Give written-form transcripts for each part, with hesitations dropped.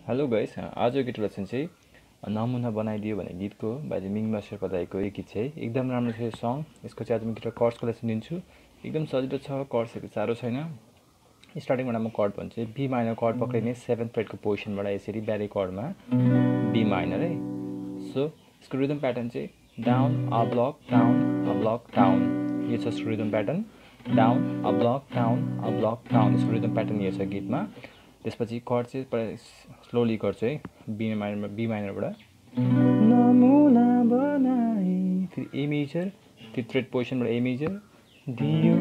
Hello guys, आजको गीत lesson चाहिँ नमुना बनाइदियो भन्ने गीतको बाजे मिङमा शेर्पा दाइको यो गीत चाहिँ एकदम राम्रो छ यो सङ। यसको चाहिँ आज म गिटार कर्ड्सको लेसन दिन्छु। एकदम सजिलो छ, कर्ड्सहरू साह्रो छैन। स्टार्टिङबाट म कर्ड भन्छु। बी माइनर कर्ड पक्रिने 7th फ्रेटको पोजिसनबाट यसरी ब्यारी कर्डमा बी माइनर है। सो यसको रिदम प्याटर्न चाहिँ down a block down a block down, यो छ यसको rhythm pattern. Down a block down a block down, यसको रिदम प्याटर्न यो छ गीतमा। त्यसपछि कर्ड चाहिँ प्राय स्लोली गर्छु है, बी माइनरबाट नमुना बनाई, फेरि ए मेजर, फेरि थ्रेड पोजिसनबाट ए मेजर दियो,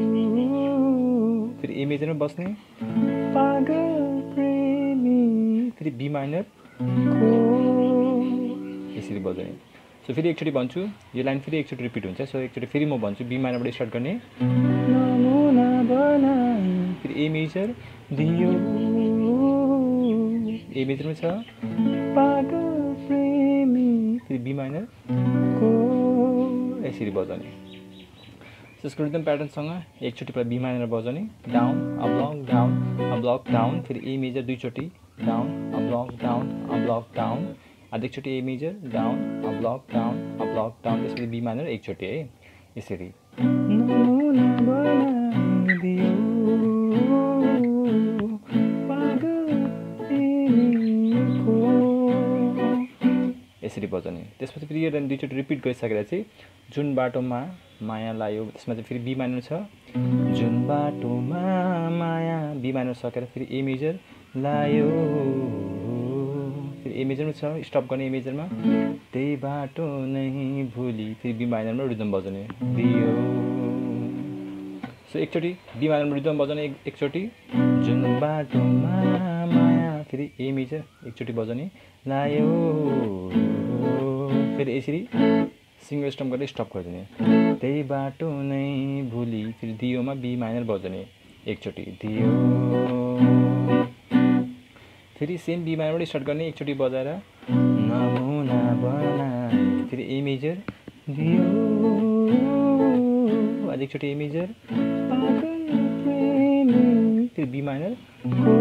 फेरि ए मेजरमा बस्ने पागल प्रेमी, फेरि बी माइनर को यसरी बजाउने। सो फेरि एकचोटि भन्छु, यो लाइन फेरि एकचोटि रिपिट हुन्छ। सो एकचोटि फेरि म भन्छु, बी माइनरबाट स्टार्ट गर्ने नमुना बनाई, फेरि ए मेजर दियो, ए मेजरमा छ पागल प्रेमी, फेरि बी माइनर को यसरी बजाउने। सो यसको रिदम प्याटर्नसँग एकचोटि पहिला बी माइनर बजाउने, डाउन अ ब्लक डाउन, फेरि ए मेजर दुईचोटि डाउन अ ब्लक डाउन, अझ एकचोटि A major down a block down, त्यसपछि बी माइनर एकचोटि है यसरी। यसरी बजाउने। त्यसपछि फेरि यो दुईचोटि रिपिट गरिसकेर चाहिँ जुन बाटोमा माया लायो, त्यसमा चाहिँ फेरि बी माइनर छ, जुन बाटोमा माया, बी माइनर सकेर फेरि ए मेजर लायो, फेरि ए मेजरमा छ, स्टप गर्ने ए मेजरमा, त्यही बाटो नै भुली, फेरि बी माइनरमा रिदम बजाउने दियो। सो एकचोटि बी माइनरमा रिदम बजाउने, एकचोटि जुन बाटोमा माया, फेरि ए मेजर एकचोटि बजाउने लायो, फेरि यसरी सिङ्गल स्टम गर्दै स्टप गरिदिने, त्यही बाटो नै भुली, फेरि दियोमा बी माइनर बजाउने एकचोटि दियो, फेरि सेम बी माइनरबाट स्टार्ट गर्ने एकचोटि बजाएर नमुना बनाई, फेरि ए मेजर दियो, अझ एकचोटि ए मेजर पागल प्रेमी, फेरि बी माइनर को।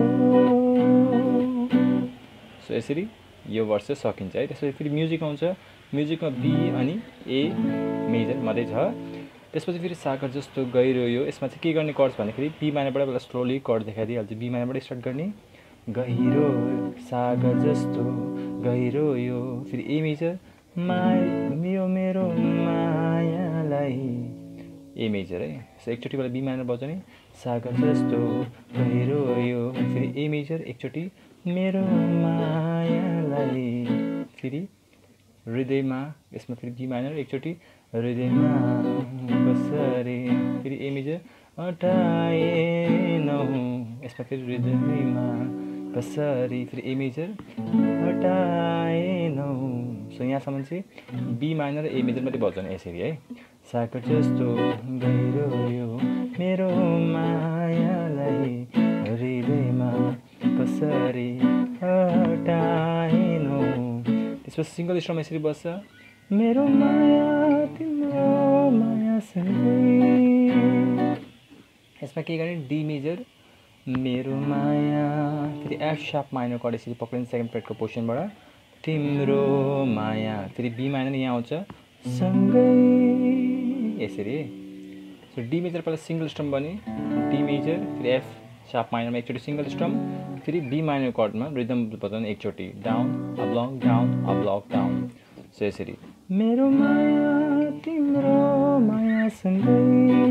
सो यसरी यो वर्स चाहिँ सकिन्छ है। त्यसपछि फेरि म्युजिक आउँछ। म्युजिकमा बी अनि ए मेजर मात्रै छ। त्यसपछि फेरि सागर जस्तो गहिरो यो, यसमा चाहिँ के गर्ने कर्ड्स भन्दाखेरि बी माइनरबाट पहिला स्लोली कर्ड देखाइदिइहाल्छु। बी माइनरबाट स्टार्ट गर्ने गहिरो सागर जस्तो गहिरो यो, फेरि ए मेजर यो मेरो मायालाई, ए मेजर है। सो एकचोटि पहिला बी माइनर बजाउने सागर जस्तो गहिरो यो, फेरि ए मेजर एकचोटि मेरो मायालाई, फेरि हृदयमा, यसमा फेरि बी माइनर एकचोटि हृदयमा कसरी, फेरि ए मेजर हटाएनौ, यसमा फेरि हृदयमा कसरी, फेरि ए मेजर हटाएनौ। सो यहाँसम्म चाहिँ बी माइनर र ए मेजर मात्रै बजाउने यसरी है। सागर जस्तो गहिरो यो मेरो मायालाई हृदयमा कसरी हटाएनौ, त्यसपछि सिङ्गल स्ट्रम यसरी बस्छ, मेरो माया तिम्रो मायासँगै, यसमा के गर्ने डी मेजर मेरो माया, फेरि एफ सार्प माइनर कर्ड यसरी पक्रिने 2nd फ्रेटको पोजिसनबाट तिम्रो माया, फेरि बी माइनर यहाँ आउँछ सँगै यसरी। सो डी मेजर पहिला सिङ्गल स्ट्रम बने, डी मेजर फेरि एफ सार्प माइनरमा एकचोटि सिङ्गल स्ट्रम, फेरि बी माइनर कर्डमा रिदम बजाउने एकचोटि down a block down. So यसरी मेरो माया तिम्रो मायासँगै,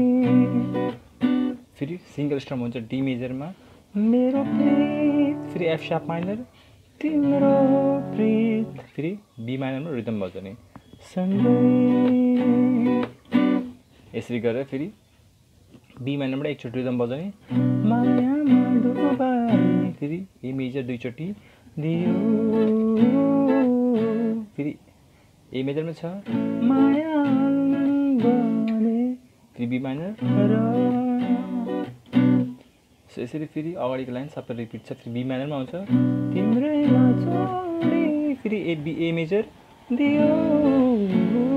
फेरि सिङ्गल स्ट्रम हुन्छ डी मेजरमा मेरो प्रीत, फेरि एफ सार्प माइनर तिम्रो प्रीत, फेरि बी माइनरमा रिदम बजाउने सँगै, यसरी गरेर फेरि बी माइनरबाट एकचोटि रिदम बजाउने मायामा डुबाई, फेरि ए मेजर दुईचोटि दियो, फेरि ए मेजरमा छ माया बने, फेरि बी माइनर र। सो यसरी फेरि अगाडिको लाइन सबै रिपिट छ। फेरि बी माइनरमा आउँछ तिम्रैमा जोडी, फेरि ए मेजर दियो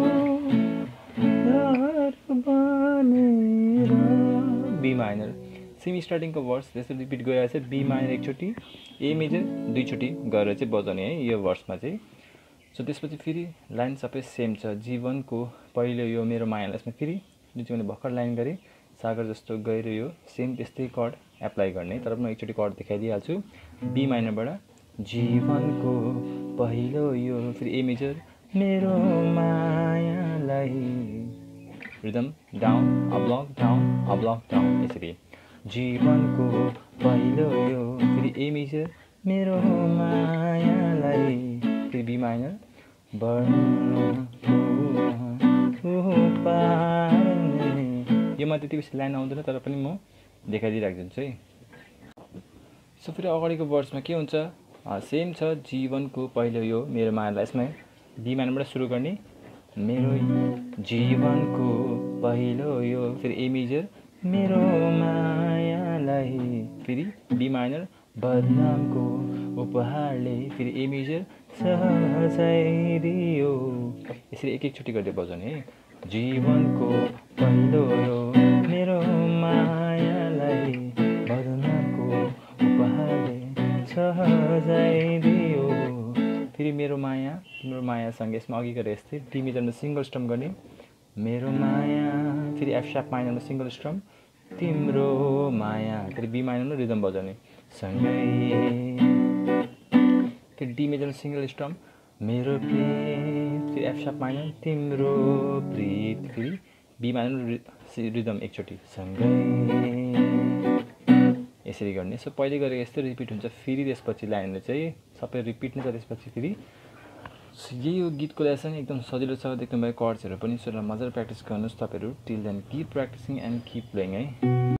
लहर बनेर, बी माइनर, सेम स्टार्टिङको वर्स त्यसरी रिपिट गरिरहेको छ, बी माइनर एकचोटि, ए मेजर दुईचोटि गरेर चाहिँ बजाउने है यो वर्समा चाहिँ। सो त्यसपछि फेरि लाइन सबै सेम छ, जीवनको पहिलो यो मेरो मायालाई। यसमा फेरि जुन चाहिँ मैले भर्खर लाइन गरेँ, सागर जस्तो गइरह्यो, सेम त्यस्तै कर्ड एप्लाई गर्ने। तर म एकचोटि कर्ड देखाइदिइहाल्छु। बी माइनरबाट जीवनको पहिलो यो, फेरि ए मेजर मेरो मायालाई, रिदम डाउन अब्लक डाउन अब्लक डाउन, यसरी जीवनको पहिलो यो, फेरि ए मेजर मेरो मायालाई, फेरि बी माइनर योमा त्यति बेसी लाइन आउँदैन, तर पनि म देखाइदिइराखिदिन्छु है। सो फेरि अगाडिको वर्समा के हुन्छ, सेम छ, जीवनको पहिलो यो मेरो मायालाई। यसमा बी माइनरबाट सुरु गर्ने, मेरो जीवनको पहिलो यो, फेरि ए मेजर मेरो मायालाई, फेरि बी माइनर बदनामको उपहारले, फेरि ए मेजर सहजै दियो, यसरी एक एकचोटि गर्दै बजाउने है। जीवनको पहिलो यो मेरो मायालाई, बदनामको उपहारले सहजै दियो, फेरि मेरो माया तिम्रो मायासँग। यसमा अघि गरे यस्तै डी मेजरमा सिङ्गल स्ट्रम गर्ने, मेरो माया, फेरि एफ सार्प माइनरमा सिङ्गल स्ट्रम, तिम्रो माया, फेरि बी माइनरमा रिदम बजाउने सँगै, फेरि डी मेजरमा सिङ्गल स्ट्रम, मेरो प्रीत, फेरि एफ सार्प माइनर तिम्रो प्रीत, फेरि बी माइनरमा रिदम एकचोटि सँगै, यसरी गर्ने। सो पहिले गरेको यस्तै रिपिट हुन्छ, फेरि त्यसपछि लाइनले चाहिँ सबै रिपिट नै छ। त्यसपछि फेरि यही हो गीतको लेसन, एकदम सजिलो छ, देख्नुभयो कर्ड्सहरू पनि। सो मजाले प्र्याक्टिस गर्नुहोस् तपाईँहरू। Till then keep practising and keep playing है।